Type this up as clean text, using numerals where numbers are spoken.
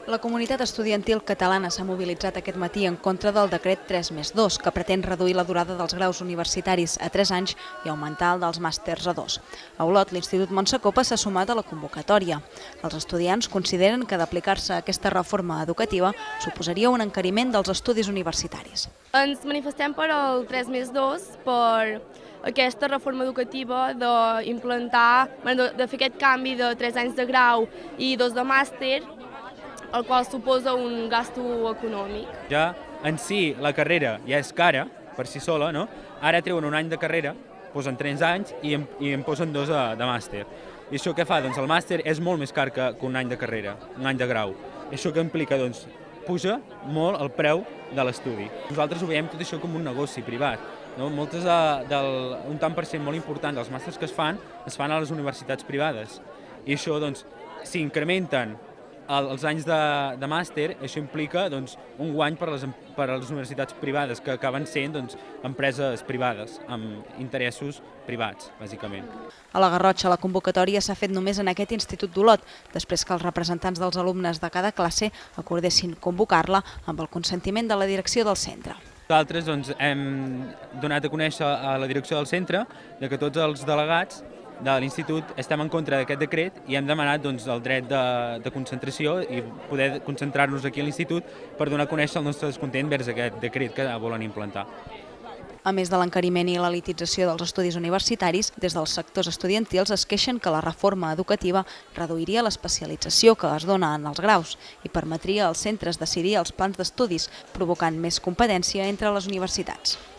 La comunitat estudiantil catalana s'ha mobilitzat aquest matí en contra del decret 3+2, que pretén reduir la durada dels graus universitaris a 3 anys i augmentar el dels màsters a 2. A Olot, l'Institut Montsecopa s'ha sumat a la convocatòria. Els estudiants consideren que d'aplicar-se aquesta reforma educativa suposaria un encariment dels estudis universitaris. Ens manifestem per el 3+2, per aquesta reforma educativa d'implantar, de fer aquest canvi de 3 anys de grau i 2 de màster, el qual suposa un gasto econòmic. Ja en si la carrera ja és cara per si sola, no? Ara treuen un any de carrera, posen 3 anys i en posen 2 de màster. I això què fa? Doncs el màster és molt més car que un any de carrera, un any de grau. I això què implica? Doncs puja molt el preu de l'estudi. Nosaltres ho veiem tot això com un negoci privat. No? Un tant per cent molt important dels màsters que es fan a les universitats privades. I això, doncs, si incrementen els anys de màster, això implica un guany per a les universitats privades, que acaben sent empreses privades, amb interessos privats, bàsicament. A la Garrotxa, la convocatòria s'ha fet només en aquest Institut d'Olot, després que els representants dels alumnes de cada classe acordessin convocar-la amb el consentiment de la direcció del centre. Nosaltres hem donat a conèixer a la direcció del centre que tots els delegats de l'institut estem en contra d'aquest decret i hem demanat el dret de concentració i poder concentrar-nos aquí a l'institut per donar a conèixer el nostre descontent vers aquest decret que volen implantar. A més de l'encariment i l'elitització dels estudis universitaris, des dels sectors estudiantils es queixen que la reforma educativa reduiria l'especialització que es dona en els graus i permetria als centres decidir els plans d'estudis, provocant més competència entre les universitats.